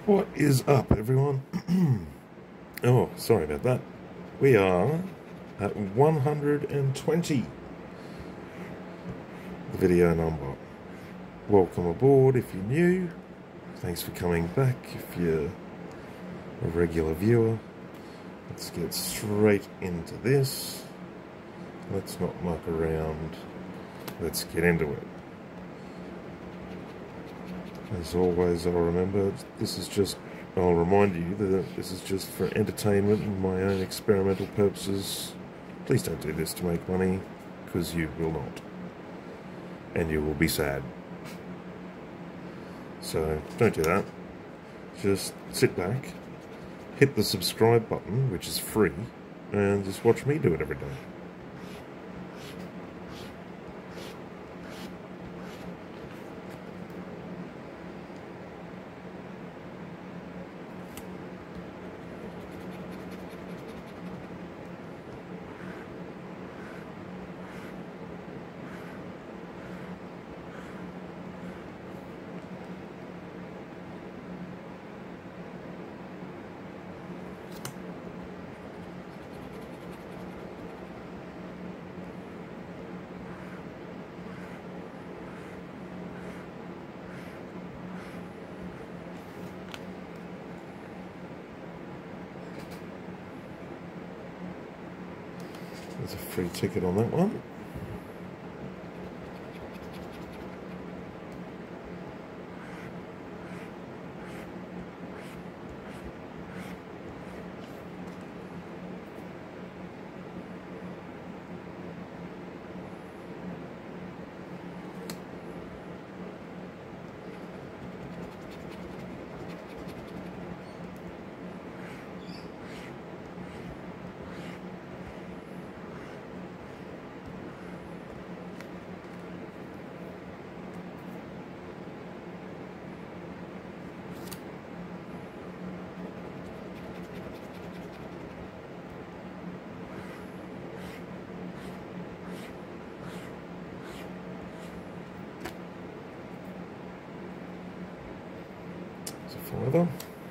What is up, everyone? Oh, sorry about that. We are at 120, the video number. Welcome aboard if you're new. Thanks for coming back if you're a regular viewer. Let's get straight into this. Let's not muck around. Let's get into it. As always, I'll remind you that this is just for entertainment and my own experimental purposes. Please don't do this to make money, because you will not. And you will be sad. So, don't do that. Just sit back, hit the subscribe button, which is free, and just watch me do it every day. There's a free ticket on that one. Further.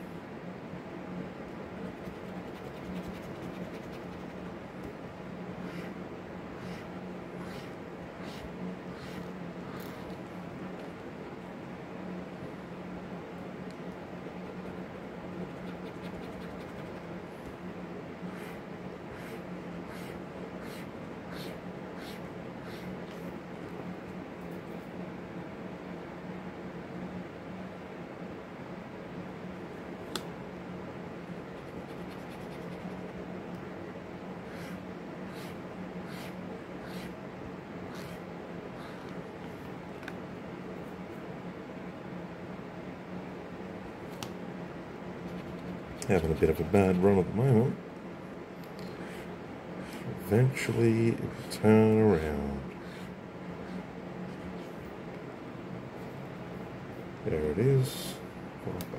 Having a bit of a bad run at the moment. Eventually it'll turn around. There it is. $5.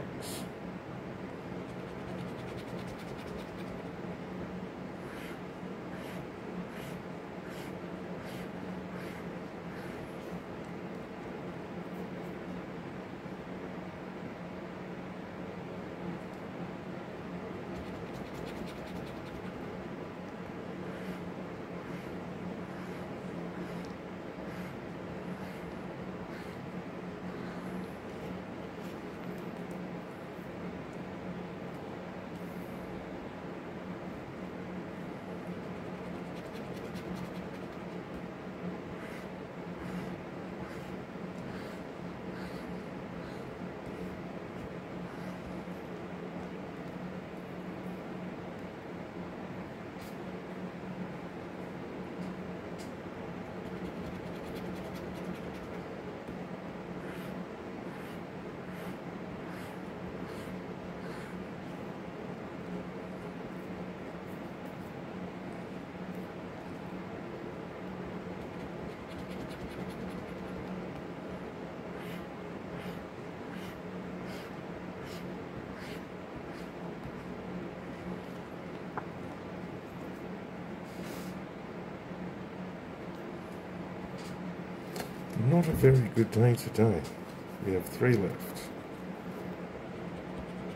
Not a very good day today. We have 3 left.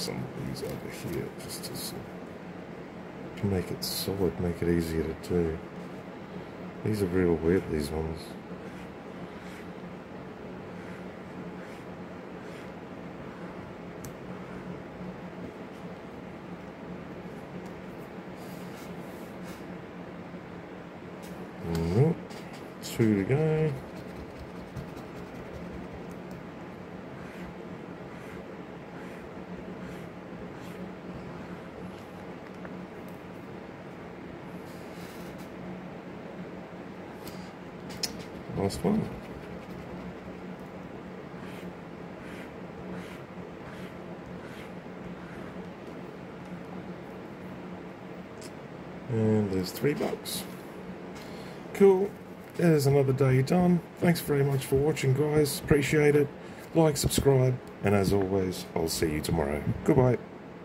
some of these over here just to make it solid, make it easier to do. These are real weird, these ones. Nope. 2 to go. Last one. And there's $3. Cool. There's another day done. Thanks very much for watching, guys. Appreciate it. Like, subscribe, and as always, I'll see you tomorrow. Goodbye.